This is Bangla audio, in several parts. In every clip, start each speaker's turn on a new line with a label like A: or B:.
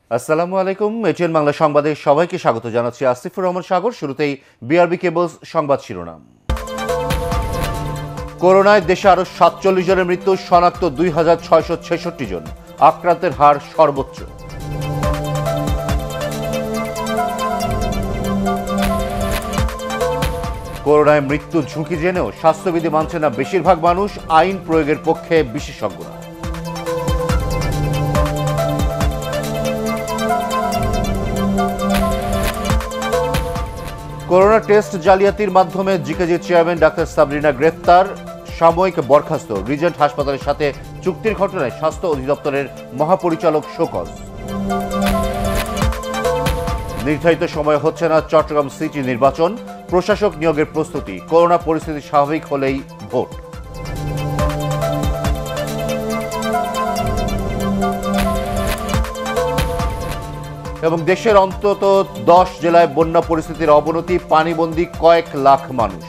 A: আসসালামু আলাইকুম। এটিএন বাংলা সংবাদে সবাইকে স্বাগত জানাচ্ছি। আসিফুর রহমান সাগর। শুরুতেই বিআরবি কেবলস সংবাদ শিরোনাম। করোনায় দেশে আরও ৪৭ জনের মৃত্যু, শনাক্ত ২,৬৬৬ জন, আক্রান্তের হার সর্বোচ্চ। করোনায় মৃত্যুর ঝুঁকি জেনেও স্বাস্থ্যবিধি মানছে না বেশিরভাগ মানুষ, আইন প্রয়োগের পক্ষে বিশেষজ্ঞরা। করোনা টেস্ট জালিয়াতির মাধ্যমে জিকেজি চেয়ারম্যান ডাক্তার সাবরিনা গ্রেফতার, সাময়িক বরখাস্ত। রিজেন্ট হাসপাতালের সাথে চুক্তির ঘটনায় স্বাস্থ্য অধিদপ্তরের মহাপরিচালক শোকজ। নির্ধারিত সময়ে হচ্ছে না চট্টগ্রাম সিটি নির্বাচন, প্রশাসক নিয়োগের প্রস্তুতি। করোনা পরিস্থিতি স্বাভাবিক হলেই ভোট। এবং দেশের অন্তত 10 জেলায় বন্যা পরিস্থিতির অবনতি, পানিবন্দী কয়েক লাখ মানুষ।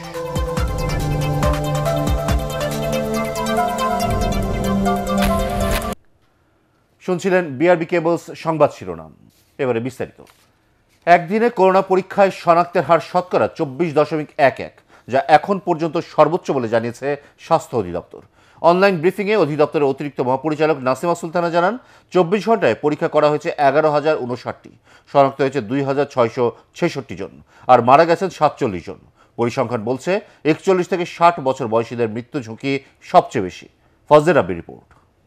A: শুনছিলেন বিআরবি কেবলস সংবাদ শিরোনাম। এবারে বিস্তারিত। একদিনে করোনা পরীক্ষায় শনাক্তের হার শতকরা 24.11, যা এখন পর্যন্ত সর্বোচ্চ বলে জানিয়েছে স্বাস্থ্য অধিদপ্তর। অনলাইন ব্রিফিংয়ে অধিদপ্তরের অতিরিক্ত মহাপরিচালক নাসিমা সুলতানা জানান, 24 ঘন্টায় পরীক্ষা করা হয়েছে 11,059টি, শনাক্ত হয়েছে 2,666 জন, আর মারা গেছেন 47 জন। পরিসংখ্যান বলছে 41 থেকে 60 বছর বয়সীদের মৃত্যু ঝুঁকি সবচেয়ে বেশি। ফজলে রাব্বির রিপোর্ট।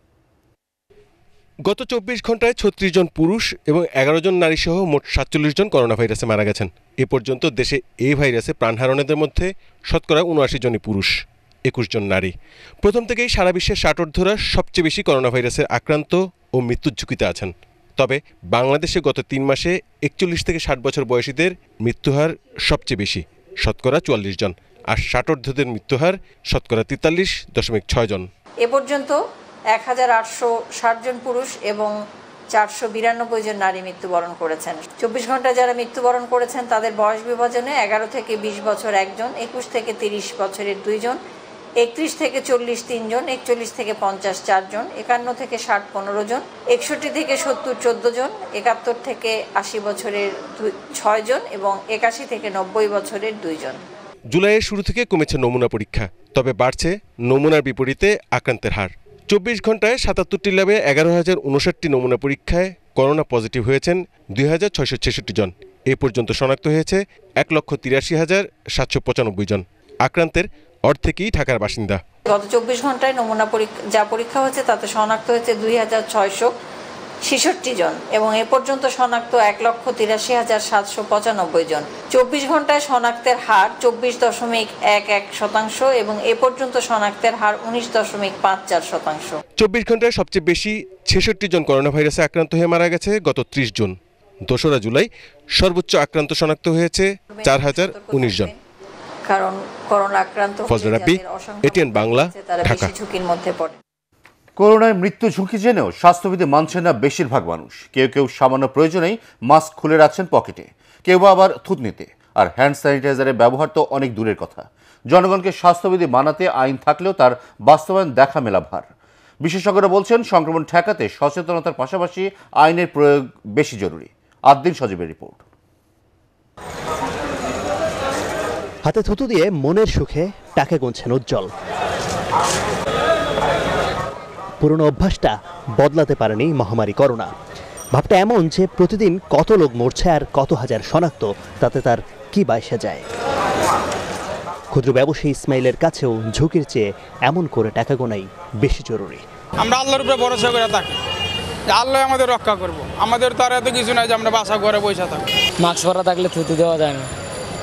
B: গত 24 ঘন্টায় 36 জন পুরুষ এবং 11 জন নারী সহ মোট 47 জন করোনা ভাইরাসে মারা গেছেন। এ পর্যন্ত দেশে এই ভাইরাসে প্রাণ হারানোদের মধ্যে শতকরা 79 জনই পুরুষ, 21 জন নারী। প্রথম থেকেই সারা বিশ্বের 60 ঊর্ধ্বরা সবচেয়ে বেশি করোনা ভাইরাসের আক্রান্ত ও মৃত্যুর ঝুঁকিতে আছেন। তবে বাংলাদেশে গত 3 মাসে 41 থেকে 60 বছর বয়সীদের মৃত্যুহার সবচেয়ে বেশি, শতকরা 44 জন, আর 60 ঊর্ধ্বদের মৃত্যুহার শতকরা 43.6 জন।
C: এ পর্যন্ত 1,860 জন পুরুষ এবং 492 জন নারী মৃত্যুবরণ করেছেন। 24 ঘন্টায় যারা মৃত্যুবরণ করেছেন তাদের বয়স বিভাজনে 11 থেকে 20 বছর 1 জন, 21 থেকে 30 বছরের 2 জন, 31 থেকে 40 3 জন, 41 থেকে 50 4 জন, 51 থেকে 60 15 জন, 61 থেকে 70 14 জন, 71 থেকে 80 বছরের 6 জন এবং 81 থেকে 90 বছরের 2 জন।
B: জুলাইয়ের শুরু থেকে কমেছে নমুনা পরীক্ষা, তবে বাড়ছে নমুনার বিপরীতে আক্রান্তের হার। 24 ঘন্টায় 77টি ল্যাবে 11,059টি নমুনা পরীক্ষায় করোনা পজিটিভ হয়েছেন 2,666 জন। এ পর্যন্ত শনাক্ত হয়েছে 1,83,795 জন। আক্রান্তের অর্ধেকই ঢাকার বাসিন্দা।
C: গত 24 ঘন্টায় নমুনা পরীক্ষা হয়েছে তাতে শনাক্ত হয়েছে 2,666 জন এবং এ পর্যন্ত শনাক্ত 1,83,795 জন। 24 ঘন্টায় শনাক্তের হার 24.11% এবং এ পর্যন্ত শনাক্তের হার 19.54%।
B: 24 ঘন্টায় সবচেয়ে বেশি 66 জন করোনা ভাইরাসে আক্রান্ত হয়ে মারা গেছে গত 30 জুন। 2রা জুলাই সর্বোচ্চ আক্রান্ত শনাক্ত হয়েছে 4,019 জন।
C: কারণ করোনা আক্রান্ত
B: ফজলে রাব্বি, এটিএন বাংলা, ঢাকা।
C: ঝুঁকির মধ্যে পড়ে।
A: করোনায় মৃত্যু ঝুঁকি জেনেও স্বাস্থ্যবিধি মানছেন না বেশিরভাগ মানুষ। কেউ কেউ সামান্য প্রয়োজনেই মাস্ক খুলে রাখছেন পকেটে, কেউ আবার থুতনিতে। আর হ্যান্ড স্যানিটাইজারের ব্যবহার তো অনেক দূরের কথা। জনগণকে স্বাস্থ্যবিধি মানাতে আইন থাকলেও তার বাস্তবায়ন দেখা মেলা ভার। বিশেষজ্ঞরা বলছেন, সংক্রমণ ঠেকাতে সচেতনতার পাশাপাশি আইনের প্রয়োগ বেশি জরুরি। আদ্দিন সজীবের রিপোর্ট।
D: হাতে থুতু দিয়ে মনের সুখে টাকা গুনছেন উজ্জ্বল। পুরনো অভ্যাসটা বদলাতে পারেনি মহামারী করোনা। ভাবটা এমন যে প্রতিদিন কত লোক মরছে আর কত হাজার শনাক্ত, তাতে তার কি বাইসে যায়। ক্ষুদ্র ব্যবসায়ী ইসমাইলের কাছেও ঝুঁকির চেয়ে এমন করে টাকা গোনাই বেশি জরুরি।
E: আমরা আল্লাহর উপরে ভরসা করে থাকি, আল্লাহ আমাদের রক্ষা করবো। আমাদের তো আর এত কিছু নাই যে আমরা বাসা ঘরে বসে থাকি।
F: মাস্ক পরা থাকলে থুতু দেওয়া যায় না,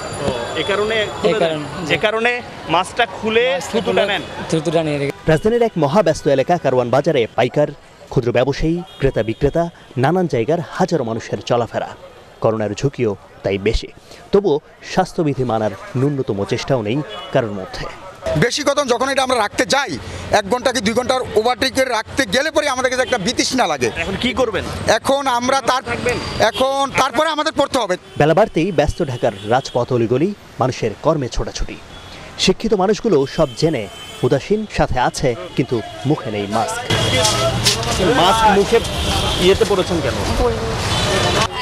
G: যে কারণে মাস্কটা খুলে থুতুটা নিয়ে রেখে।
D: রাজধানীর এক মহাব্যস্ত এলাকা কারওয়ান বাজারে পাইকার, ক্ষুদ্র ব্যবসায়ী, ক্রেতা বিক্রেতা, নানান জায়গার হাজারো মানুষের চলাফেরা। করোনার ঝুঁকিও তাই বেশি, তবুও স্বাস্থ্যবিধি মানার ন্যূনতম চেষ্টাও নেই কারোর মধ্যে।
H: বেশি কথা যখন এটা আমরা রাখতে যাই, 1 ঘন্টা কি 2 ঘন্টার ওভারটেক করে রাখতে গেলে পরে আমাদের কাছে একটা বিতৃষ্ণা লাগে।
G: এখন কি করবেন?
H: এখন আমরা তারপরে আমাদের পড়তে হবে।
D: বেলা বাড়তেই ব্যস্ত ঢাকার রাজপথ অলিগলি, মানুষের কর্মে ছোটাছুটি। শিক্ষিত মানুষগুলো সব জেনে উদাসীন, সাথে আছে কিন্তু মুখে নেই মাস্ক।
G: মুখে ইয়েতে পড়েছেন কেন?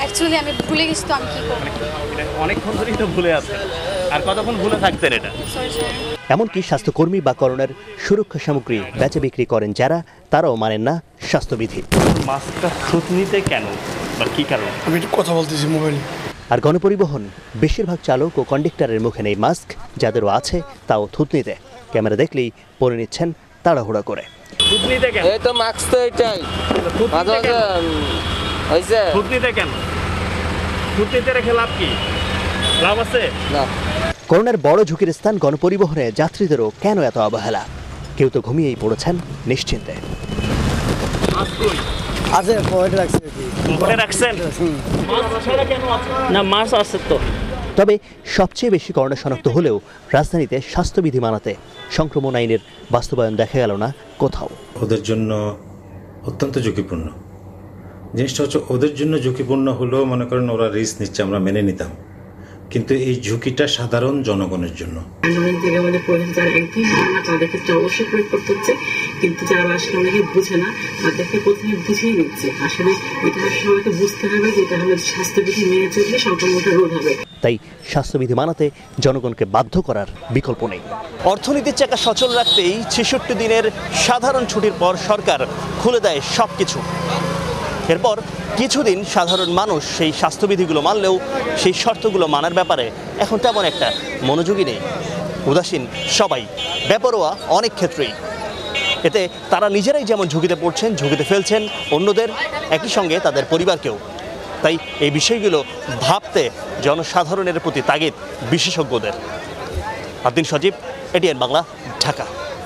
I: অ্যাকচুয়ালি আমি ভুলে গেছি, তো আমি কি করব?
G: অনেকক্ষণ ধরেই তো ভুলে আছে, আর কতক্ষণ ভুলে থাকতেন এটা?
D: এমনকি স্বাস্থ্যকর্মী বা করোনার সুরক্ষা সামগ্রী বেচা বিক্রি করেন যারা, তারাও মানেন না স্বাস্থ্যবিধি।
G: মাস্কটা থুতনিতে কেন বা কি কারণে?
E: আমি একটু কথা বলতেছি মোবাইলে।
D: আর গণপরিবহন বেশিরভাগ চালক ও কন্ডাক্টরের মুখে নেই মাস্ক, যাদেরও আছে তাও থুতনিতে। ক্যামেরা দেখলেই পরে নিচ্ছেন তাড়াহুড়া করে।
G: থুতনিতে কেন?
F: এই তো মাস্ক তো এটাই মাঝে মাঝে হয়েছে।
G: থুতনিতে কেন? থুতনিতে রেখে লাভ কি? লাভ আছে
F: না।
D: করোনার বড় ঝুঁকির স্থান গণপরিবহনে যাত্রীদেরও কেন এত অবহেলা? কেউ তো ঘুমিয়েই পড়েছেন নিশ্চিন্তে।
F: আছে পকেটে রাখছে কি?
G: পকেটে রাখছেন? না, মাস্ক আছে তো।
D: তবে সবচেয়ে বেশি করোনা শনাক্ত হলেও রাজধানীতে স্বাস্থ্যবিধি মানাতে সংক্রমণ আইনের বাস্তবায়ন দেখা গেল না কোথাও।
J: ওদের জন্য অত্যন্ত ঝুঁকিপূর্ণ। জিনিসটা হচ্ছে ওদের জন্য ঝুঁকিপূর্ণ হলেও মনে করেন ওরা রিস্ক নিচ্ছে, আমরা মেনে নিতাম, কিন্তু এই ঝুঁকিটা সাধারণ জনগণের জন্য।
K: তাদের ক্ষেত্রে অবশ্যই প্রয়োগ করতে হচ্ছে, কিন্তু যারা আসলে অনেকে বুঝে না, তাদেরকে প্রথমে বুঝিয়ে নিচ্ছে আসলে এটা সবাইকে বুঝতে হবে যে এটা হলো স্বাস্থ্যবিধি মেনে চললে সংক্রমণটা রোধ হবে।
D: তাই স্বাস্থ্যবিধি মানাতে জনগণকে বাধ্য করার বিকল্প নেই। অর্থনীতির চাকা সচল রাখতেই 66 দিনের সাধারণ ছুটির পর সরকার খুলে দেয় সবকিছু। এরপর কিছুদিন সাধারণ মানুষ সেই স্বাস্থ্যবিধিগুলো মানলেও সেই শর্তগুলো মানার ব্যাপারে এখন তেমন একটা মনোযোগী নেই। উদাসীন সবাই, বেপরোয়া অনেক ক্ষেত্রেই। এতে তারা নিজেরাই যেমন ঝুঁকিতে পড়ছেন, ঝুঁকিতে ফেলছেন অন্যদের, একই সঙ্গে তাদের পরিবারকেও। তাই এই বিষয়গুলো ভাবতে জনসাধারণের প্রতি তাগিদ বিশেষজ্ঞদের। আদিন সজীব, এটিএন বাংলা, ঢাকা।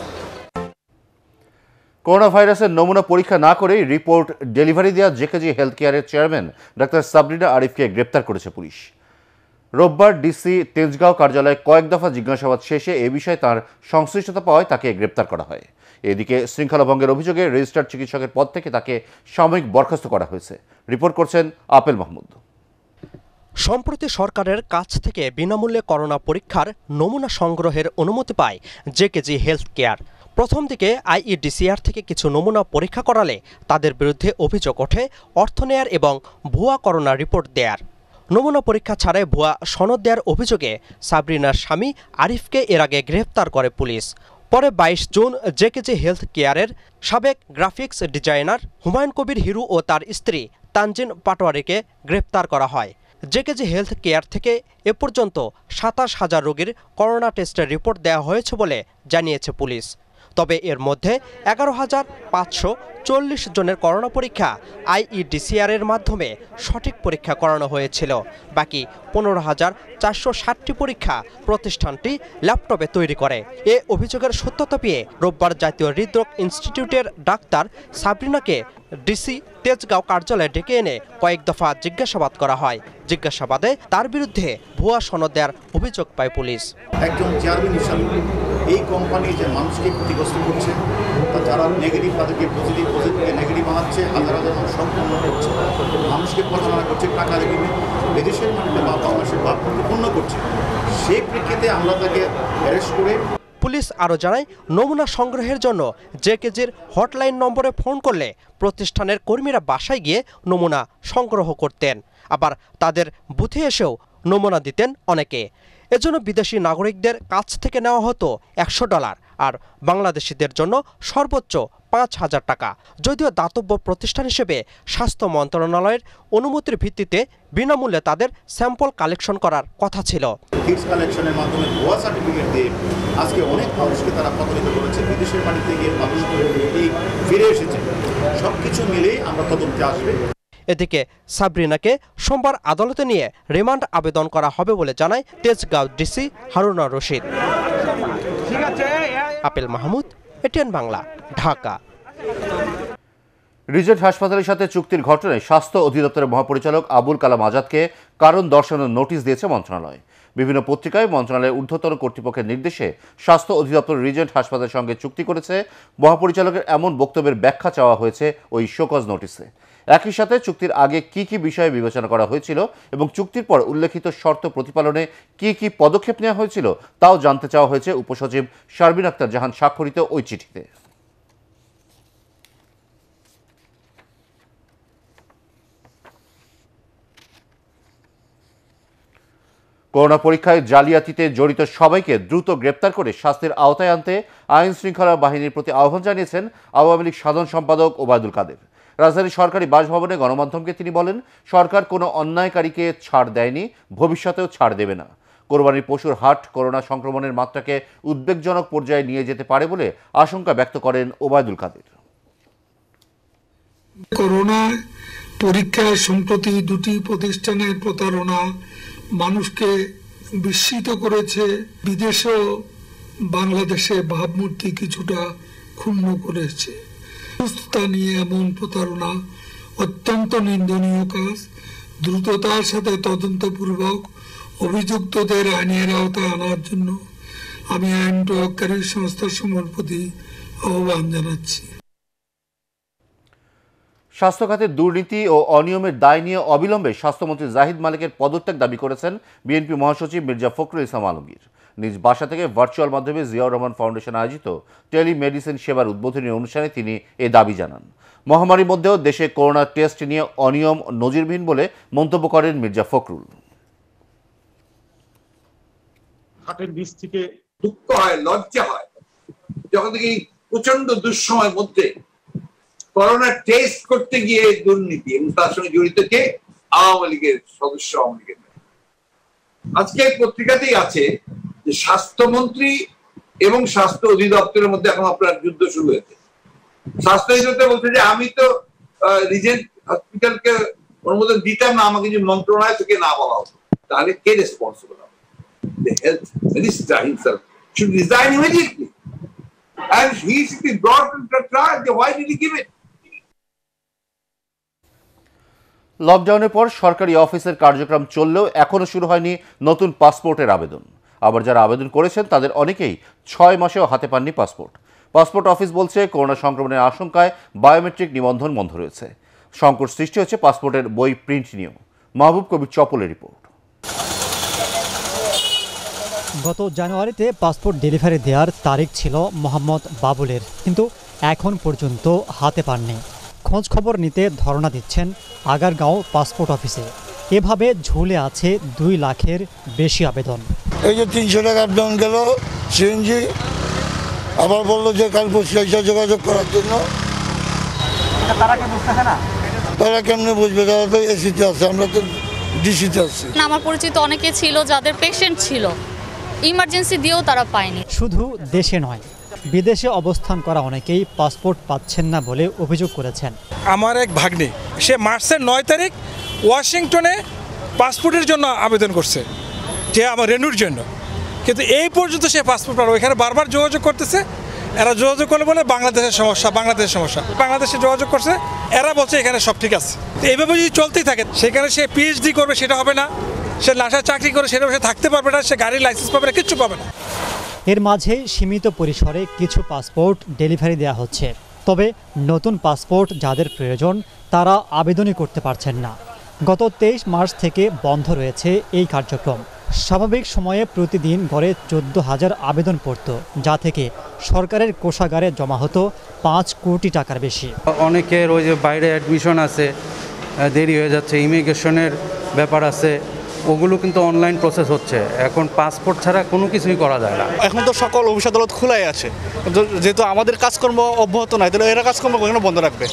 A: করোনা ভাইরাসের নমুনা পরীক্ষা না করেই রিপোর্ট ডেলিভারি দেওয়া জেকেজি হেলথ কেয়ারের চেয়ারম্যান ডাক্তার সাবরিনা আরিফকে গ্রেপ্তার করেছে পুলিশ। রোববার ডিসি তেজগাঁও কার্যালয়ে কয়েক দফা জিজ্ঞাসাবাদ শেষে এ বিষয়ে তার সংশ্লিষ্টতা পাওয়ায় তাকে গ্রেপ্তার করা হয়। এদিকে শৃঙ্খলা ভঙ্গের অভিযোগে রেজিস্টার্ড চিকিৎসকের পদ থেকে তাকে সাময়িক বরখাস্ত করা হয়েছে। রিপোর্ট করছেন আপেল মাহমুদ।
L: সম্প্রতি সরকারের কাছ থেকে বিনামূল্যে করোনা পরীক্ষার নমুনা সংগ্রহের অনুমতি পায় জেকেজি হেলথ কেয়ার। প্রথম দিকে আইইডিসিআর থেকে কিছু নমুনা পরীক্ষা করালে তাদের বিরুদ্ধে অভিযোগ ওঠে অর্থ নেয়ার এবং ভুয়া করোনা রিপোর্ট দেয়ার। নমুনা পরীক্ষা ছাড়াই ভুয়া সনদ দেওয়ার অভিযোগে সাবরিনার স্বামী আরিফকে এর আগে গ্রেফতার করে পুলিশ। পরে 22 জুন জেকেজি হেলথ কেয়ারের সাবেক গ্রাফিক্স ডিজাইনার হুমায়ুন কবির হিরু ও তার স্ত্রী তানজিন পাটোয়ারিকে গ্রেফতার করা হয়। জেকেজি হেলথ কেয়ার থেকে এ পর্যন্ত 27,000 রোগীর করোনা টেস্টের রিপোর্ট দেওয়া হয়েছে বলে জানিয়েছে পুলিশ। তবে এর মধ্যে 11,540 জনের করোনা পরীক্ষা আইইডিসিআরের মাধ্যমে সঠিক পরীক্ষা করানো হয়েছিল। বাকি 15,460টি পরীক্ষা প্রতিষ্ঠানটি ল্যাপটপে তৈরি করে। এ অভিযোগের সত্যতা পেয়ে রোববার জাতীয় হৃদরোগ ইনস্টিটিউটের ডাক্তার সাবরিনাকে ডিসি তেজগাঁও কার্যালয়ে ডেকে এনে কয়েক দফা জিজ্ঞাসাবাদ করা হয়। জিজ্ঞাসাবাদে তার বিরুদ্ধে ভুয়া সনদ দেওয়ার অভিযোগ পায় পুলিশ।
M: একজন চেয়ারম্যান হিসাবে এই কোম্পানি যে মানুষকে ক্ষতিগ্রস্ত করছে, যারা নেগেটিভ তাদেরকে পজিটিভ, পজিটিভকে নেগেটিভ বানাচ্ছে, হাজার হাজার মানুষ সম্পূর্ণ করছে, মানুষকে প্রতারণা করছে, টাকা রেখে বিদেশের মাটিতে বা বাংলাদেশের ভাবমূর্তি পূর্ণ করছে। সেই প্রেক্ষিতে আমরা তাকে অ্যারেস্ট করে।
L: পুলিশ আরও জানায়, নমুনা সংগ্রহের জন্য জেকেজির হটলাইন নম্বরে ফোন করলে প্রতিষ্ঠানের কর্মীরা বাসায় গিয়ে নমুনা সংগ্রহ করতেন। আবার তাদের বুথে এসেও নমুনা দিতেন অনেকে। এজন্য বিদেশি নাগরিকদের কাছ থেকে নেওয়া হতো $100 আর বাংলাদেশিদের জন্য সর্বোচ্চ 5,000 টাকা। যদিও দাতব্য প্রতিষ্ঠান হিসেবে স্বাস্থ্য মন্ত্রণালয়ের অনুমতির ভিত্তিতে বিনামূল্যে তাদের স্যাম্পল কালেকশন করার কথা ছিল।
M: কিটস কালেকশনের মাধ্যমে ভুয়া সার্টিফিকেট দিয়ে আজকে অনেক মানুষকে তারা প্রতারিত করেছে। বিদেশের বাড়িতে গিয়ে মানুষ ফিরে এসেছে। সবকিছু মিলেই আমরা তদন্তে আসবে।
L: এদিকে সাবরিনাকে সোমবার আদালতে নিয়ে রিমান্ড আবেদন করা হবে বলে জানায় Tejgaon DC Haruna Rashid. Apel Mahmud, ATN Bangla, Dhaka.
A: Regent হাসপাতালের সাথে চুক্তির ঘটনায় স্বাস্থ্য অধিদপ্তরের মহাপরিচালক আবুল কালাম আজাদকে কারণ দর্শানোর নোটিশ দিয়েছে মন্ত্রণালয়। বিভিন্ন পত্রিকায় মন্ত্রণালয়ের ঊর্ধ্বতন কর্তৃপক্ষের নির্দেশে স্বাস্থ্য অধিদপ্তর রিজেন্ট হাসপাতালের সঙ্গে চুক্তি করেছে। মহাপরিচালকের এমন বক্তব্যের ব্যাখ্যা চাওয়া হয়েছে ওই শোকজ নোটিশে। একই সাথে চুক্তির আগে কি কি বিষয়ে বিবেচনা করা হয়েছিল এবং চুক্তির পর উল্লেখিত শর্ত প্রতিপালনে কি কি পদক্ষেপ নেওয়া হয়েছিল তাও জানতে চাওয়া হয়েছে উপসচিব শারবিন আক্তার জাহান স্বাক্ষরিত ওই চিঠিতে। করোনা পরীক্ষায় জালিয়াতিতে জড়িত সবাইকে দ্রুত গ্রেপ্তার করে শাস্তির আওতায় আনতে আইন শৃঙ্খলা বাহিনীর প্রতি আহ্বান জানিয়েছেন আওয়ামী লীগ সাধারণ সম্পাদক ওবায়দুল কাদের। রাজধানীর সরকারি বাসভবনে গণমাধ্যমকে তিনি বলেন, সরকার কোনো অন্যায়কারীকে ছাড় দেয়নি, ভবিষ্যতেও ছাড় দেবে না। কোরবানির পশুর হাট করোনা সংক্রমণের মাত্রাকে উদ্বেগজনক পর্যায়ে নিয়ে যেতে পারে বলে আশঙ্কা ব্যক্ত করেন ওবায়দুল কাদের।
N: করোনা পরীক্ষায় সম্প্রতি দুটি প্রতিষ্ঠানের প্রতারণা মানুষকে বিস্মিত করেছে। বিদেশেও বাংলাদেশে ভাবমূর্তি কিছুটা ক্ষুণ্ণ করেছে। সুস্থতা নিয়ে এমন প্রতারণা অত্যন্ত নিন্দনীয় কাজ। দ্রুততার সাথে তদন্তপূর্বক অভিযুক্তদের আইনের আওতায় আনার জন্য আমি আইন প্রয়োগকারী সংস্থাসমূহের প্রতি আহ্বান জানাচ্ছি।
A: স্বাস্থ্য খাতে দুর্নীতি ও অনিয়মের দায় নিয়ে অবিলম্বে স্বাস্থ্যমন্ত্রী জাহিদ মালিকের পদত্যাগ দাবি করেছেন বিএনপি মহাসচিব মির্জা ফখরুল ইসলাম আলমগীর। নিজ বাসা থেকে ভার্চুয়াল মাধ্যমে জিয়াউর রহমান ফাউন্ডেশন আয়োজিত টেলিমেডিসিন সেবার উদ্বোধনী অনুষ্ঠানে তিনি এ দাবি জানান। মহামারীর মধ্যেও দেশে করোনা টেস্ট নিয়ে অনিয়ম নজিরবিহীন বলে মন্তব্য করেন মির্জা ফখরুল।
O: হাটের নিচ থেকে দুঃখ হয়, লজ্জা হয় যখন থেকে প্রচন্ড দুঃসময়ের মধ্যে করোনা টেস্ট করতে গিয়ে দুর্নীতি এবং তার সঙ্গে জড়িত কে? আওয়ামী লীগের সদস্য, আওয়ামী লীগের। আজকে পত্রিকাতেই আছে যে স্বাস্থ্যমন্ত্রী এবং স্বাস্থ্য অধিদপ্তরের মধ্যে এখন আপনার যুদ্ধ শুরু হয়েছে। স্বাস্থ্য অধিদপ্তর বলছে যে আমি তো রিজেন্ট হসপিটালকে অনুমোদন দিতাম না, আমাকে যে মন্ত্রণালয় থেকে না বলা হতো। তাহলে কে রেসপন্সিবল হবে? The health minister himself should resign immediately. And he should be brought to trial. Why did he give it?
A: লকডাউনের পর সরকারি অফিসের কার্যক্রম চললেও এখনও শুরু হয়নি নতুন পাসপোর্টের আবেদন। আবার যারা আবেদন করেছেন তাদের অনেকেই 6 মাসেও হাতে পাননি পাসপোর্ট। পাসপোর্ট অফিস বলছে করোনা সংক্রমণের আশঙ্কায় বায়োমেট্রিক নিবন্ধন বন্ধ রয়েছে। সংকট সৃষ্টি হচ্ছে পাসপোর্টের বই প্রিন্ট নিয়েও। মাহবুব কবির চপলের রিপোর্ট।
P: গত জানুয়ারিতে পাসপোর্ট ডেলিভারি দেওয়ার তারিখ ছিল মোহাম্মদ বাবুলের, কিন্তু এখন পর্যন্ত হাতে পাননি। খোঁজ খবর নিতে ধর্ণা দিচ্ছেন আগারগাঁও পাসপোর্ট অফিসে। এভাবে ঝুলে আছে 2 লাখের বেশি আবেদন।
Q: এই যে 300 টাকা ডাউন গেল সিএনজি, আবার বললো যে কাল পরশু যোগাযোগ করার জন্য।
P: তারা কি বুঝতেছে না?
Q: তারা কেমনে বুঝবে? তারা তো এসিতে আছে, আমরা তো ডিসিতে আছি।
I: আমার পরিচিত অনেকে ছিল যাদের পেশেন্ট ছিল, ইমার্জেন্সি দিয়েও তারা পায়নি।
P: শুধু দেশে নয়, বিদেশে অবস্থান করা অনেকেই পাসপোর্ট পাচ্ছেন না বলে অভিযোগ করেছেন।
E: আমার এক ভাগ্নি, সে মার্চের 9 তারিখ ওয়াশিংটনে পাসপোর্টের জন্য আবেদন করছে, যে আমার রেনুর জন্য, কিন্তু এই পর্যন্ত সে পাসপোর্ট পাবে। এখানে বারবার যোগাযোগ করতেছে, এরা যোগাযোগ করলে বলে বাংলাদেশের সমস্যা, বাংলাদেশে যোগাযোগ করছে, এরা বলছে এখানে সব ঠিক আছে। তো এইভাবে যদি চলতেই থাকে, সেখানে সে পিএইচডি করবে সেটা হবে না, সে নাসায় চাকরি করে সেটা সে থাকতে পারবে না, সে গাড়ির লাইসেন্স পাবে না, কিচ্ছু পাবে না।
P: এর মাঝে সীমিত পরিসরে কিছু পাসপোর্ট ডেলিভারি দেওয়া হচ্ছে, তবে নতুন পাসপোর্ট যাদের প্রয়োজন তারা আবেদনই করতে পারছেন না। গত 23 মার্চ থেকে বন্ধ রয়েছে এই কার্যক্রম। স্বাভাবিক সময়ে প্রতিদিন গড়ে 14,000 আবেদন পড়ত, যা থেকে সরকারের কোষাগারে জমা হতো 5 কোটি টাকার বেশি।
R: অনেকের ওই যে বাইরে অ্যাডমিশন আছে, দেরি হয়ে যাচ্ছে, ইমিগ্রেশনের ব্যাপার আছে, ওগুলো কিন্তু অনলাইন প্রসেস হচ্ছে। এখন পাসপোর্ট ছাড়া কোনো কিছুই করা যায় না।
S: এখন তো সকল অফিস আদালত খোলাই আছে, যেহেতু আমাদের কাজকর্ম অব্যাহত নাই, তাহলে এরা কাজকর্ম কেন বন্ধ রাখবে?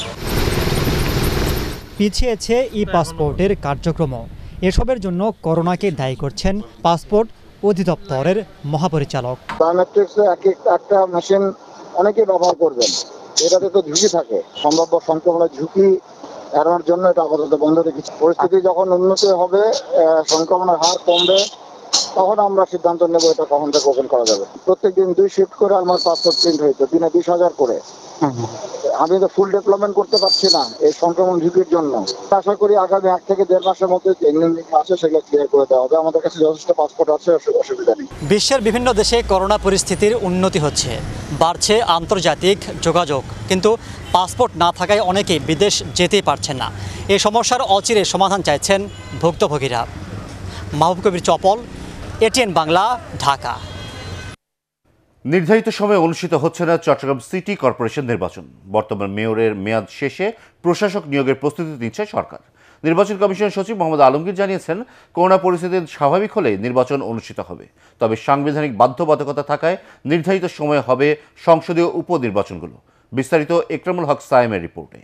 P: পিছিয়েছে ই পাসপোর্টের কার্যক্রমও। এসবের জন্য করোনাকে দায়ী করছেন পাসপোর্ট অধিদপ্তরের মহাপরিচালক।
T: বায়োমেট্রিক্সে একটা মেশিন অনেকে ব্যবহার করবেন, এটাতে তো ঝুঁকি থাকে, সম্ভাব্য সংক্রমণের ঝুঁকি এড়ানোর জন্য এটা আপাতত বন্ধ রেখেছি। পরিস্থিতি যখন উন্নতি হবে, সংক্রমণের হার কমবে, তখন আমরা সিদ্ধান্ত নেব এটা কখন থেকে ওপেন করা যাবে। প্রত্যেকদিন 2 শিফট করে আমার পাসপোর্ট প্রিন্ট হয়েছে, দিনে 20,000 করে। আমি তো ফুল ডেভেলপমেন্ট করতে পারছি না এই সংক্রমণ ঝুঁকির জন্য। আশা করি আগামী 1 থেকে 1.5 মাসের মধ্যে যে আছে সেগুলো ক্লিয়ার করে দেওয়া হবে। আমাদের কাছে যথেষ্ট পাসপোর্ট আছে, অসুবিধা নেই।
P: বিশ্বের বিভিন্ন দেশে করোনা পরিস্থিতির উন্নতি হচ্ছে, বাড়ছে আন্তর্জাতিক যোগাযোগ, কিন্তু পাসপোর্ট না থাকায় অনেকেই বিদেশ যেতেই পারছেন না। এই সমস্যার অচিরে সমাধান চাইছেন ভুক্তভোগীরা। মাহবুব কবির চপল, এটিএন বাংলা, ঢাকা।
A: নির্ধারিত সময়ে অনুষ্ঠিত হচ্ছে না চট্টগ্রাম সিটি কর্পোরেশন নির্বাচন। বর্তমান মেয়রের মেয়াদ শেষে প্রশাসক নিয়োগের প্রস্তুতি নিচ্ছে সরকার। নির্বাচন কমিশনের সচিব মোহাম্মদ আলমগীর জানিয়েছেন, করোনা পরিস্থিতি স্বাভাবিক হলে নির্বাচন অনুষ্ঠিত হবে, তবে সাংবিধানিক বাধ্যবাধকতা থাকায় নির্ধারিত সময়ে হবে সংসদীয় উপনির্বাচনগুলো। বিস্তারিত একরামুল হক সায়েমের রিপোর্টে।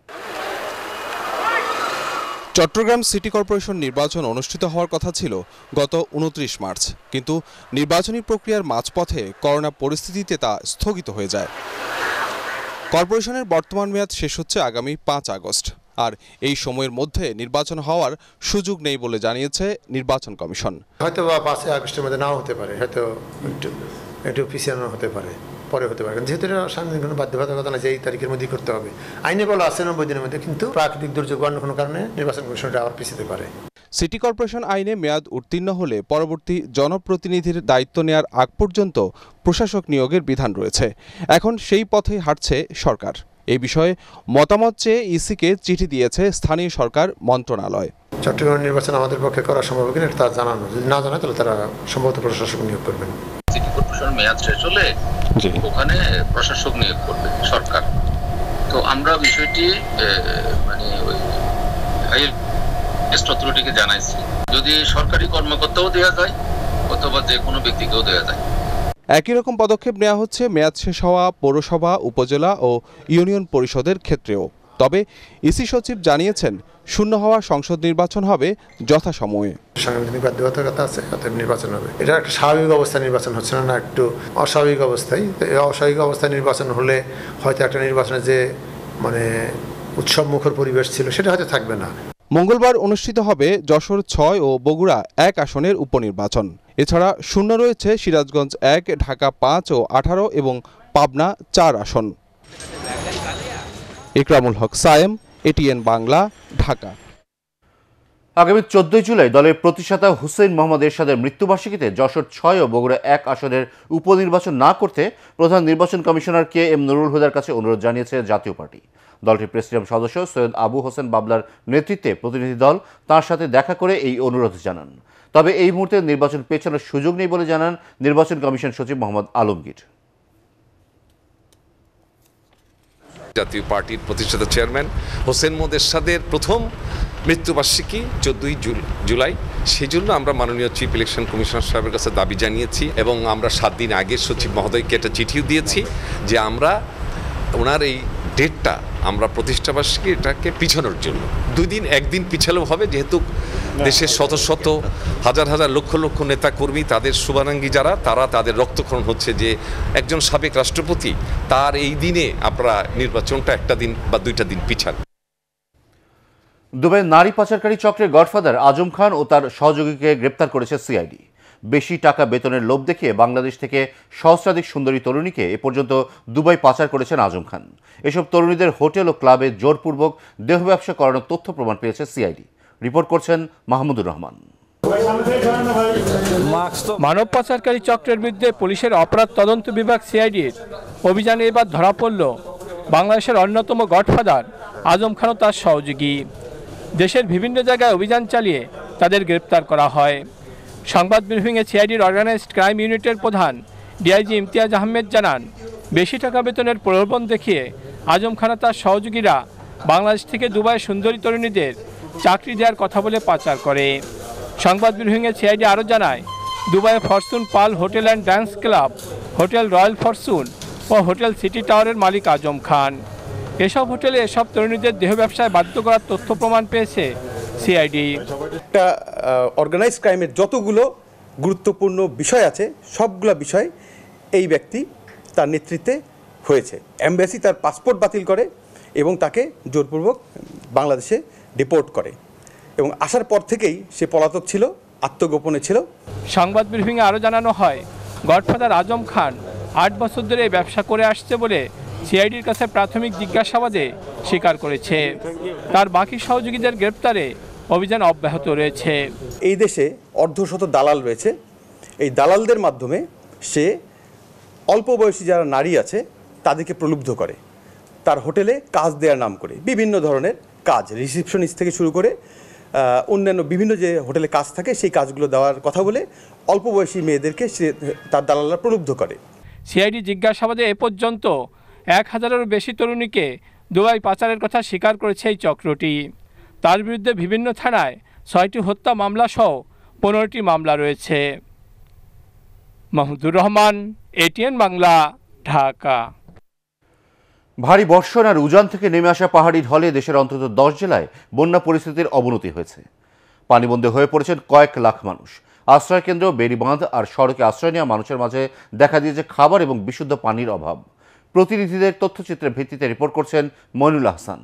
U: চট্টগ্রাম সিটি কর্পোরেশন নির্বাচন অনুষ্ঠিত হওয়ার কথা ছিল গত 29 মার্চ, কিন্তু নির্বাচনী প্রক্রিয়ার মাঝপথে করোনা পরিস্থিতিতে তা স্থগিত হয়ে যায়। কর্পোরেশনের বর্তমান মেয়াদ শেষ হচ্ছে আগামী 5 আগস্ট, আর এই সময়ের মধ্যে নির্বাচন হওয়ার সুযোগ নেই বলে জানিয়েছে নির্বাচন কমিশন।
V: হয়তো 5 আগস্টের মধ্যে নাও হতে পারে, হয়তো একটু পিছিয়ে হতে পারে, পরে হতে পারে, যেহেতু সাংবিধানিক কোনো বাধ্যবাধকতা না যে এই তারিখের মধ্যেই করতে হবে। আইনে বলা আছে 90 দিনের মধ্যে, কিন্তু প্রাকৃতিক দুর্যোগ অন্য কোনো কারণে নির্বাচন কমিশনটা আবার পিছিয়ে পারে।
U: সিটি কর্পোরেশন আইনে মেয়াদ উত্তীর্ণ হলে পরবর্তী জনপ্রতিনিধির দায়িত্ব নেয়ার আগ পর্যন্ত প্রশাসক নিয়োগের বিধান রয়েছে। এখন সেই পথেই হাঁটছে সরকার। এই বিষয়ে মতামত চেয়ে ইসিকে চিঠি দিয়েছে স্থানীয় সরকার মন্ত্রণালয়।
V: চট্টগ্রাম নির্বাচন আমাদের পক্ষে করা সম্ভব কিনা তা জানানো, যদি না জানায় তাহলে তারা সম্ভবত প্রশাসক নিয়োগ করবেন।
W: সিটি কর্পোরেশন মেয়াদ শেষ হলে ওখানে প্রশাসক নিয়োগ করবে সরকার। তো আমরা বিষয়টি মানে ওই হাইয়েস্ট অথরিটিকে জানাইছি, যদি সরকারি কর্মকর্তাও দেওয়া যায় অথবা যে কোনো ব্যক্তিকেও দেওয়া যায়।
U: একই রকম পদক্ষেপ নেওয়া হচ্ছে মেয়াদ শেষ হওয়া পৌরসভা, উপজেলা ও ইউনিয়ন পরিষদের ক্ষেত্রেও। তবে ইসি সচিব জানিয়েছেন, শূন্য হওয়া সংসদ নির্বাচন হবে যথাসময়ে।
V: সাংবিধানিক বাধ্যবাধকতা আছে, অতএব নির্বাচন হবে। এটা একটা স্বাভাবিক অবস্থায় নির্বাচন হচ্ছে না, একটু অস্বাভাবিক অবস্থায়। এই অস্বাভাবিক অবস্থায় নির্বাচন হলে হয়তো একটা নির্বাচনের যে মানে উৎসব মুখর পরিবেশ ছিল সেটা হয়তো থাকবে না।
U: মঙ্গলবার অনুষ্ঠিত হবে যশোর 6 ও বগুড়া 1 আসনের উপনির্বাচন। এছাড়া শূন্য রয়েছে সিরাজগঞ্জ 1, ঢাকা 5 ও 18 এবং পাবনা 4 আসন। একরামুল হক সায়েম, এটিএন বাংলা, ঢাকা।
A: আগামী 14 জুলাই দলের প্রতিষ্ঠাতা হুসেইন মোহাম্মদ এরশাদের মৃত্যুবার্ষিকীতে যশোর 6 ও বগুড়া 1 আসনের উপনির্বাচন না করতে প্রধান নির্বাচন কমিশনার KM নুরুল হুদার কাছে অনুরোধ জানিয়েছে জাতীয় পার্টি। দলটির প্রেসিডিয়াম সদস্য সৈয়দ আবু হোসেন বাবলার নেতৃত্বে প্রতিনিধি দল তাঁর সাথে দেখা করে এই অনুরোধ জানান। তবে এই মুহূর্তে নির্বাচন পেছানোর সুযোগ নেই বলে জানান নির্বাচন কমিশন সচিব মোহাম্মদ আলমগীর।
X: জাতীয় পার্টির প্রতিষ্ঠাতা চেয়ারম্যান হোসেন মোহাম্মদ এরশাদের প্রথম মৃত্যুবার্ষিকী 14 জুলাই, সেই জন্য আমরা মাননীয় চিফ ইলেকশন কমিশনার সাহেবের কাছে দাবি জানিয়েছি এবং আমরা 7 দিন আগে সচিব মহোদয়কে একটা চিঠিও দিয়েছি যে আমরা ওনার এই ডেটটা আমরা প্রতিষ্ঠাবার্ষিকী এটাকে পিছানোর জন্য 2 দিন, 1 দিন পিছালেও হবে, যেহেতু দেশের শত শত হাজার হাজার লক্ষ লক্ষ নেতা কর্মী, তাদের শুভারাঙ্গী যারা, তারা তাদের রক্তক্ষরণ হচ্ছে যে একজন সাবেক রাষ্ট্রপতি তার এই দিনে আপনারা নির্বাচনটা 1টা দিন বা 2টা দিন পিছান।
A: দুবাই নারী পাচারকারী চক্রের গডফাদার আজম খান ও তার সহযোগীকে গ্রেপ্তার করেছে সিআইডি। বেশি টাকা বেতনের লোভ দেখিয়ে বাংলাদেশ থেকে সহস্রাধিক সুন্দরী তরুণীকে এ পর্যন্ত দুবাই পাচার করেছেন আজম খান। এসব তরুণীদের হোটেল ও ক্লাবে জোরপূর্বক দেহ ব্যবসা করানোর তথ্য প্রমাণ পেয়েছে সিআইডি। রিপোর্ট করছেন মাহমুদুর রহমান।
Y: মানব পাচারকারী চক্রের বিরুদ্ধে পুলিশের অপরাধ তদন্ত বিভাগ সিআইডির অভিযানে এবার ধরা পড়ল বাংলাদেশের অন্যতম গডফাদার আজম খান ও তার সহযোগী। দেশের বিভিন্ন জায়গায় অভিযান চালিয়ে তাদের গ্রেপ্তার করা হয়। সংবাদ ব্রিফিংয়ে সিআইডির অর্গানাইজড ক্রাইম ইউনিটের প্রধান ডিআইজি ইমতিয়াজ আহমেদ জানান, বেশি টাকা বেতনের প্রলোভন দেখিয়ে আজম খান তার সহযোগীরা বাংলাদেশ থেকে দুবাই সুন্দরী তরুণীদের চাকরি দেওয়ার কথা বলে পাচার করে। সংবাদ ব্রিফিংয়ে সিআইডি আরও জানায়, দুবাইয়ে fortune Pal hotel and dance club, hotel royal fortune ও হোটেল সিটি টাওয়ারের মালিক আজম খান। এসব হোটেলে এসব তরুণীদের দেহ ব্যবসায় বাধ্য করার তথ্য প্রমাণ পেয়েছে সিআইডি।
Z: একটা অর্গানাইজ ক্রাইমের যতগুলো গুরুত্বপূর্ণ বিষয় আছে সবগুলো বিষয় এই ব্যক্তি তার নেতৃত্বে হয়েছে। এমবাসি তার পাসপোর্ট বাতিল করে এবং তাকে জোরপূর্বক বাংলাদেশে ডিপোর্ট করে এবং আসার পর থেকেই সে পলাতক ছিল, আত্মগোপনে ছিল।
Y: সংবাদ ব্রিফিংয়ে আরও জানানো হয়, গডফাদার আজম খান 8 বছর ধরে ব্যবসা করে আসছে বলে সিআইডির কাছে প্রাথমিক জিজ্ঞাসাবাদে স্বীকার করেছে। তার বাকি সহযোগীদের গ্রেপ্তারে অভিযান অব্যাহত রয়েছে।
Z: এই দেশে অর্ধশত দালাল রয়েছে। এই দালালদের মাধ্যমে সে অল্প বয়সী যারা নারী আছে তাদেরকে প্রলুব্ধ করে, তার হোটেলে কাজ দেওয়ার নাম করে বিভিন্ন ধরনের কাজ, রিসিপশনিস্ট থেকে শুরু করে অন্যান্য বিভিন্ন যে হোটেলে কাজ থাকে সেই কাজগুলো দেওয়ার কথা বলে অল্প বয়সী মেয়েদেরকে সে তার দালালরা প্রলুব্ধ করে।
Y: সিআইডি জিজ্ঞাসাবাদে এ পর্যন্ত 1000-এরও বেশি তরুণীকে দুবাই পাচারের কথা স্বীকার করেছে এই চক্রটি। তার বিরুদ্ধে বিভিন্ন থানায় 6টি হত্যা মামলা সহ 15টি মামলা রয়েছে। মাহমুদুর রহমান, এটিএন বাংলা, ঢাকা।
A: ভারী বর্ষণ আর উজান থেকে নেমে আসা পাহাড়ি ঢলে দেশের অন্তত 10 জেলায় বন্যা পরিস্থিতির অবনতি হয়েছে। পানিবন্দী হয়ে পড়েছেন কয়েক লাখ মানুষ। আশ্রয় কেন্দ্র, বেড়িবাঁধ আর সড়কে আশ্রয় নেওয়া মানুষের মাঝে দেখা দিয়েছে খাবার এবং বিশুদ্ধ পানির অভাব। প্রতিনিধিদের তথ্যচিত্রের ভিত্তিতে রিপোর্ট করছেন মইনুল আহসান।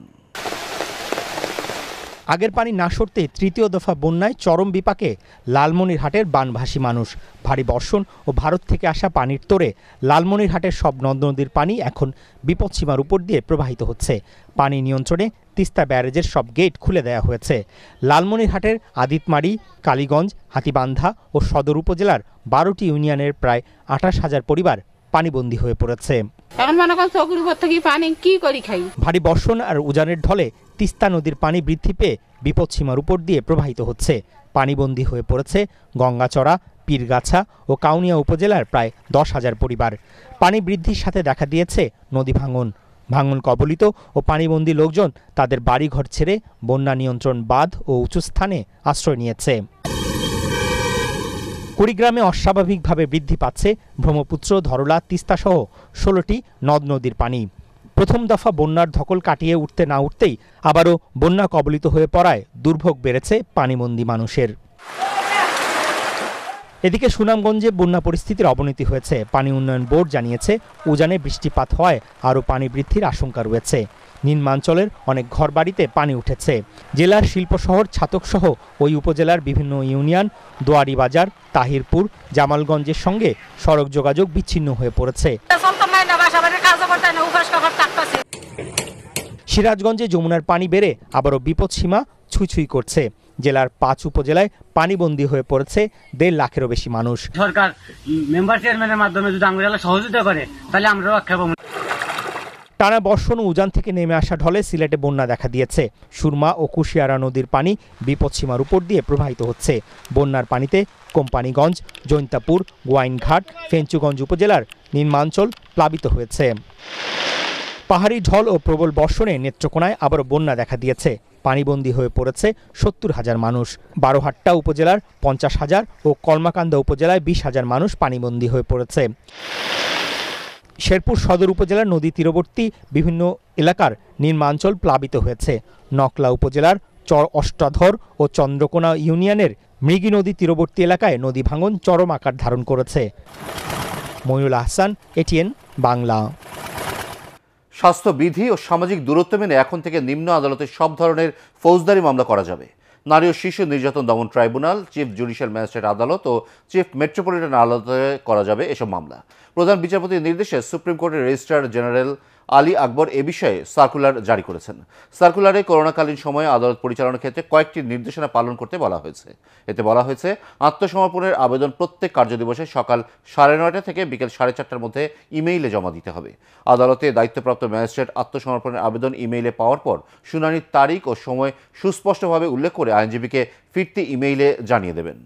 B: আগের পানি না সরতেই তৃতীয় দফা বন্যায় চরম বিপাকে লালমনিরহাটের বানভাসী মানুষ। ভারী বর্ষণ ও ভারত থেকে আসা পানির তোড়ে লালমনিরহাটের সব নদ নদীর পানি এখন বিপদসীমার উপর দিয়ে প্রবাহিত হচ্ছে। পানি নিয়ন্ত্রণে তিস্তা ব্যারেজের সব গেট খুলে দেওয়া হয়েছে। লালমনিরহাটের আদিতমারি, কালীগঞ্জ, হাতীবান্ধা ও সদর উপজেলার 12টি ইউনিয়নের প্রায় 28,000 পরিবার পানিবন্দী হয়ে পড়েছে।
C: এখন মনে করেন চৌকির উপর থেকে পানি কি করি খাই।
B: ভারী বর্ষণ আর উজানের ঢলে তিস্তা নদীর পানি বৃদ্ধি পেয়ে বিপদসীমার উপর দিয়ে প্রবাহিত হচ্ছে। পানিবন্দী হয়ে পড়েছে গঙ্গাচড়া, পীরগাছা ও কাউনিয়া উপজেলার প্রায় 10,000 পরিবার। পানি বৃদ্ধির সাথে দেখা দিয়েছে নদী ভাঙন। ভাঙন কবলিত ও পানিবন্দী লোকজন তাদের বাড়িঘর ছেড়ে বন্যা নিয়ন্ত্রণ বাঁধ ও উঁচু স্থানে আশ্রয় নিয়েছে। কুড়িগ্রামে অস্বাভাবিকভাবে বৃদ্ধি পাচ্ছে ব্রহ্মপুত্র, ধরলা, তিস্তাসহ 16টি নদ নদীর পানি। প্রথম দফা বন্যার ধকল কাটিয়ে উঠতে না উঠতেই আবারও বন্যা কবলিত হয়ে পড়ায় দুর্ভোগ বেড়েছে পানিবন্দী মানুষের। এদিকে সুনামগঞ্জে বন্যা পরিস্থিতির অবনতি হয়েছে। পানি উন্নয়ন বোর্ড জানিয়েছে উজানে বৃষ্টিপাত হওয়ায় আরও পানি বৃদ্ধির আশঙ্কা রয়েছে। নিম্নাঞ্চলের অনেক ঘরবাড়িতে পানি উঠেছে। জেলার শিল্প শহর ছাতকসহ ওই উপজেলার বিভিন্ন ইউনিয়ন, দোয়ারি বাজার, তাহিরপুর, জামালগঞ্জের সঙ্গে সড়ক যোগাযোগ বিচ্ছিন্ন হয়ে পড়েছে। সিরাজগঞ্জে যমুনার পানি বেড়ে আবারও বিপদসীমা ছুঁই করছে। জেলার 5 উপজেলায় পানিবন্দী হয়ে পড়েছে 1.5 লাখেরও বেশি মানুষ।
F: সরকার মেম্বার চেয়ারম্যানের মাধ্যমে যদি আমরা সহযোগিতা করে তাহলে আমরা রক্ষা পাবো।
B: টানা বর্ষণ ও উজান থেকে নেমে আসা ঢলে সিলেটে বন্যা দেখা দিয়েছে। সুরমা ও কুশিয়ারা নদীর পানি বিপদসীমার উপর দিয়ে প্রবাহিত হচ্ছে। বন্যার পানিতে কোম্পানিগঞ্জ, জৈন্তাপুর, গোয়াইনঘাট, ফেঞ্চুগঞ্জ উপজেলার নিম্নাঞ্চল প্লাবিত হয়েছে। পাহাড়ি ঢল ও প্রবল বর্ষণে নেত্রকোনায় আবারও বন্যা দেখা দিয়েছে। পানিবন্দী হয়ে পড়েছে 70,000 মানুষ। বারোহাট্টা উপজেলার 50,000 ও কলমাকান্দা উপজেলায় 20,000 মানুষ পানিবন্দী হয়ে পড়েছে। শেরপুর সদর উপজেলার নদী তীরবর্তী বিভিন্ন এলাকার নিম্নাঞ্চল প্লাবিত হয়েছে। নকলা উপজেলার চর অষ্টাধর ও চন্দ্রকোনা ইউনিয়নের মৃগী নদী তীরবর্তী এলাকায় নদী ভাঙন চরম আকার ধারণ করেছে। মইনুল আহসান, এটিএন বাংলা।
A: স্বাস্থ্যবিধি ও সামাজিক দূরত্ব মেনে এখন থেকে নিম্ন আদালতে সব ধরনের ফৌজদারি মামলা করা যাবে। নারী ও শিশু নির্যাতন দমন ট্রাইব্যুনাল, চিফ জুডিশিয়াল ম্যাজিস্ট্রেট আদালত ও চিফ মেট্রোপলিটন আদালতে করা যাবে এসব মামলা। প্রধান বিচারপতির নির্দেশে সুপ্রিম কোর্টের রেজিস্ট্রার জেনারেল আলী আকবর এ বিষয়ে সার্কুলার জারি করেছেন। সার্কুলারে করোনাকালীন সময়ে আদালত পরিচালনার ক্ষেত্রে কয়েকটি নির্দেশনা পালন করতে বলা হয়েছে। এতে বলা হয়েছে, আত্মসমর্পণের আবেদন প্রত্যেক কার্যদিবসে সকাল 9:30 থেকে বিকেল 4:30টার মধ্যে ইমেইলে জমা দিতে হবে। আদালতে দায়িত্বপ্রাপ্ত ম্যাজিস্ট্রেট আত্মসমর্পণের আবেদন ইমেইলে পাওয়ার পর শুনানির তারিখ ও সময় সুস্পষ্টভাবে উল্লেখ করে আইনজীবীকে ফিরতি ইমেইলে জানিয়ে দেবেন।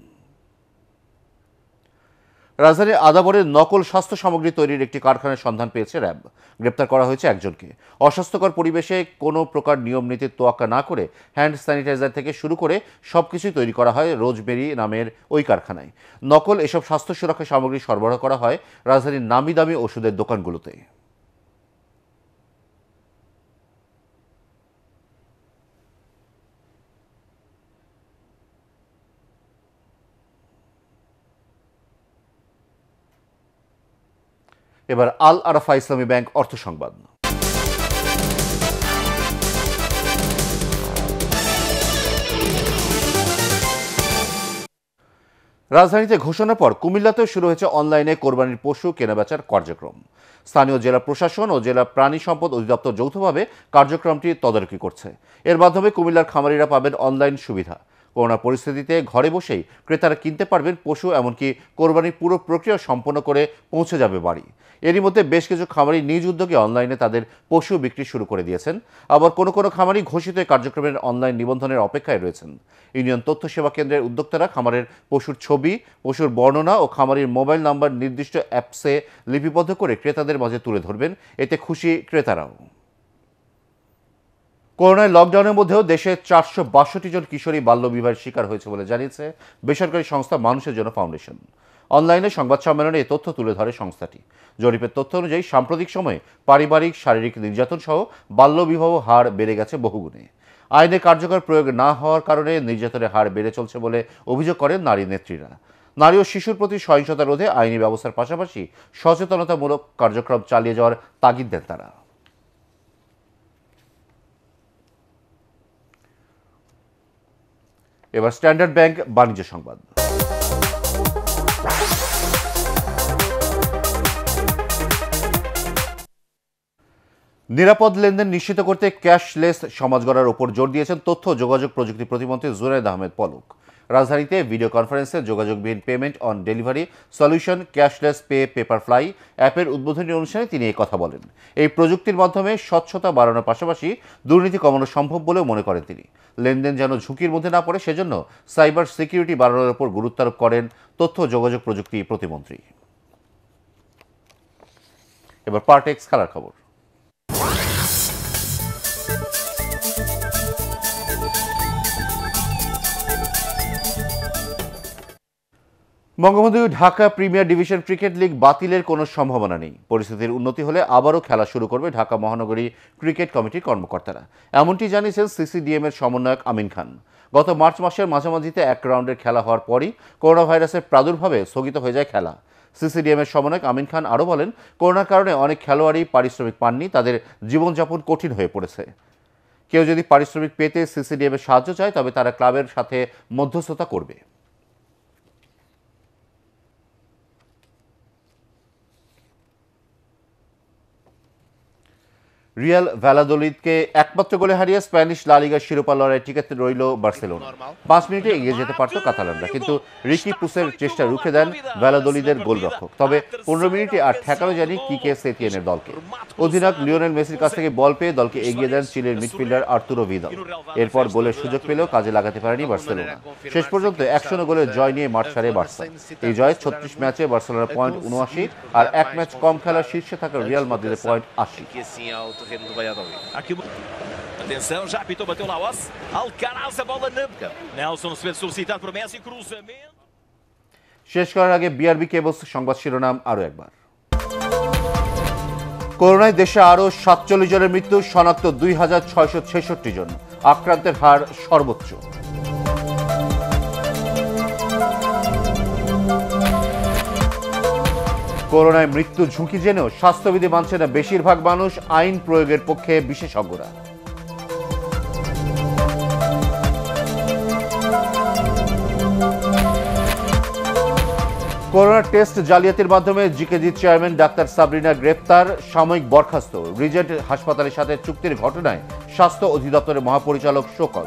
A: রাজধানীর আদাবরের নকল স্বাস্থ্য সামগ্রী তৈরির একটি কারখানার সন্ধান পেয়েছে র্যাব। গ্রেপ্তার করা হয়েছে একজনকে। অস্বাস্থ্যকর পরিবেশে কোনো প্রকার নিয়ম নীতির তোয়াক্কা না করে হ্যান্ড স্যানিটাইজার থেকে শুরু করে সবকিছুই তৈরি করা হয় রোজমেরি নামের ওই কারখানায়। নকল এসব স্বাস্থ্য সুরক্ষা সামগ্রী সরবরাহ করা হয় রাজধানীর নামি দামি ওষুধের দোকানগুলোতে। এবার আল আরাফা ইসলামী ব্যাংক অর্থ সংবাদ। রাজধানীতে ঘোষণার পর কুমিল্লাতেও শুরু হয়েছে অনলাইনে কোরবানির পশু কেনাবেচার কার্যক্রম। স্থানীয় জেলা প্রশাসন ও জেলা প্রাণী সম্পদ অধিদপ্তর যৌথভাবে কার্যক্রমটি তদারকি করছে। এর মাধ্যমে কুমিল্লার খামারিরা পাবেন অনলাইন সুবিধা। করোনা পরিস্থিতিতে ঘরে বসেই ক্রেতারা কিনতে পারবেন পশু, এমনকি কোরবানির পুরো প্রক্রিয়া সম্পন্ন করে পৌঁছে যাবে বাড়ি। এরই মধ্যে বেশ কিছু খামারি নিজ উদ্যোগে অনলাইনে তাদের পশু বিক্রি শুরু করে দিয়েছেন। আবার কোনো কোনো খামারি ঘোষিত কার্যক্রমের অনলাইন নিবন্ধনের অপেক্ষায় রয়েছেন। ইউনিয়ন তথ্য সেবা কেন্দ্রের উদ্যোক্তারা খামারের পশুর ছবি, পশুর বর্ণনা ও খামারির মোবাইল নাম্বার নির্দিষ্ট অ্যাপসে লিপিবদ্ধ করে ক্রেতাদের মাঝে তুলে ধরবেন। এতে খুশি ক্রেতারাও। করোনায় লকডাউনের মধ্যেও দেশে 462 জন কিশোরী বাল্যবিবাহের শিকার হয়েছে বলে জানিয়েছে বেসরকারি সংস্থা মানুষের জন্য ফাউন্ডেশন। অনলাইনে সংবাদ সম্মেলনে এই তথ্য তুলে ধরে সংস্থাটি। জরিপের তথ্য অনুযায়ী সাম্প্রতিক সময়ে পারিবারিক শারীরিক নির্যাতন সহ বাল্যবিবাহ হার বেড়ে গেছে বহুগুণে। আইনে কার্যকর প্রয়োগ না হওয়ার কারণে নির্যাতনের হার বেড়ে চলছে বলে অভিযোগ করেন নারী নেত্রীরা। নারী ও শিশুর প্রতি সহিংসতা রোধে আইনি ব্যবস্থার পাশাপাশি সচেতনতামূলক কার্যক্রম চালিয়ে যাওয়ার তাগিদ দেন তারা। এবার স্ট্যান্ডার্ড ব্যাংক বাণিজ্য সংবাদ। নিরাপদ লেনদেন নিশ্চিত করতে ক্যাশলেস সমাজ গড়ার উপর জোর দিয়েছেন তথ্য ও যোগাযোগ প্রযুক্তি প্রতিমন্ত্রী জুনায়েদ আহমেদ পলক। রাজধানীতে ভিডিও কনফারেন্সে যোগাযোগবিহীন payment on delivery solution cashless pay Paperfly অ্যাপের উদ্বোধনী অনুষ্ঠানে তিনি এই কথা বলেন। এই প্রযুক্তির মাধ্যমে স্বচ্ছতা বাড়ানোর পাশাপাশি দুর্নীতি কমানো সম্ভব বলেও মনে করেন তিনি। লেনদেন যেন ঝুঁকির মধ্যে না পড়ে সেজন্য সাইবার সিকিউরিটি বাড়ানোর উপর গুরুত্ব আরোপ করেন তথ্য ও যোগাযোগ প্রযুক্তি প্রতিমন্ত্রী। এবার পার্টেক্স খেলার খবর। Bangabandhu Dhaka premier division cricket league বাতিলের কোনো সম্ভাবনা নেই। পরিস্থিতির উন্নতি হলে আবারও খেলা শুরু করবে ঢাকা মহানগরী ক্রিকেট কমিটির কর্মকর্তারা, এমনটি জানিয়েছেন সিসিডিএম এর সমন্বয়ক আমিন খান। গত মার্চ মাসের মাঝামাঝিতে এক রাউন্ডের খেলা হওয়ার পরই করোনা ভাইরাসের প্রাদুর্ভাবে স্থগিত হয়ে যায় খেলা। সিসিডিএম এর সমন্বয়ক আমিন খান আরও বলেন, করোনার কারণে অনেক খেলোয়াড়ই পারিশ্রমিক পাননি, তাদের জীবনযাপন কঠিন হয়ে পড়েছে। কেউ যদি পারিশ্রমিক পেতে সিসিডিএম এর সাহায্য চায় তবে তারা ক্লাবের সাথে মধ্যস্থতা করবে। রিয়াল ভ্যালাদোলিদকে একমাত্র গোলে হারিয়ে স্প্যানিশ লা লিগার শিরোপা লড়াইয়ের টিকে রইল বার্সেলোনা। 5 মিনিটে এগিয়ে যেতে পারত কাতালানরা, কিন্তু রিকি পুসের চেষ্টা রুখে দেন ভ্যালাদোলিদের গোলরক্ষক। তবে 15 মিনিটে আর ঠেকানো যায়নি কিকে সেতিয়ানের দলকে। অধিনায়ক লিওনেল মেসির কাছ থেকে বল পেয়ে দলকে এগিয়ে দেন চিলের মিডফিল্ডার আর্তুরো ভিদাল। এরপর গোলের সুযোগ পেলেও কাজে লাগাতে পারেনি বার্সেলোনা। শেষ পর্যন্ত 100 গোলের জয় নিয়ে মাঠ ছাড়ে বার্সা। এই জয়ে 36 ম্যাচে বার্সেলোনার পয়েন্ট 79 আর এক ম্যাচ কম খেলার শীর্ষে থাকা রিয়াল মাদ্রিদের point 80।
D: Atenção, já apitou, bateu lá Oss. Alcaraz, a bola na boca. Nelson se vê solicitado por Messi, cruzamento.
A: শেষ করার আগে বিআরবি কেবলস সংবাদ শিরোনাম আরও একবার। করোনায় দেশে আরও 47 জনের মৃত্যু, শনাক্ত 2666 জন, আক্রান্তের হার সর্বোচ্চ। করোনায় মৃত্যু ঝুঁকি জেনেও স্বাস্থ্যবিধি মানছে না বেশিরভাগ মানুষ, আইন প্রয়োগের পক্ষে বিশেষজ্ঞরা। করোনা টেস্ট জালিয়াতির মাধ্যমে জিকেজি চেয়ারম্যান ডাক্তার সাবরিনা গ্রেপ্তার, সাময়িক বরখাস্ত। রিজেন্ট হাসপাতালের সাথে চুক্তির ঘটনায় স্বাস্থ্য অধিদপ্তরের মহাপরিচালক শোকজ।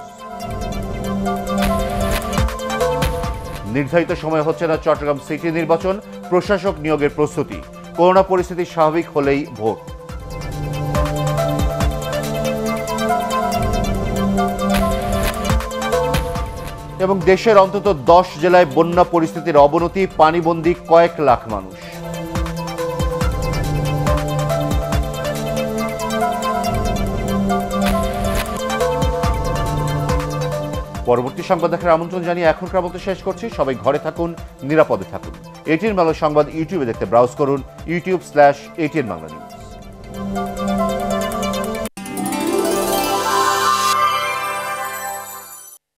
A: নির্ধারিত সময় হচ্ছে না চট্টগ্রাম সিটি নির্বাচন, প্রশাসক নিয়োগের প্রস্তুতি। করোনা পরিস্থিতি স্বাভাবিক হলেই ভোট। এবং দেশের অন্তত 10 জেলায় বন্যা পরিস্থিতির অবনতি, পানিবন্দী কয়েক লাখ মানুষ। পরবর্তী সংবাদ দেখার আমন্ত্রণ জানিয়ে এখনকার মতো শেষ করছি। সবাই ঘরে থাকুন, নিরাপদে থাকুন। এটিএন বাংলা সংবাদ ইউটিউবে দেখতে ব্রাউজ করুন youtube/ATN বাংলা নিউজ।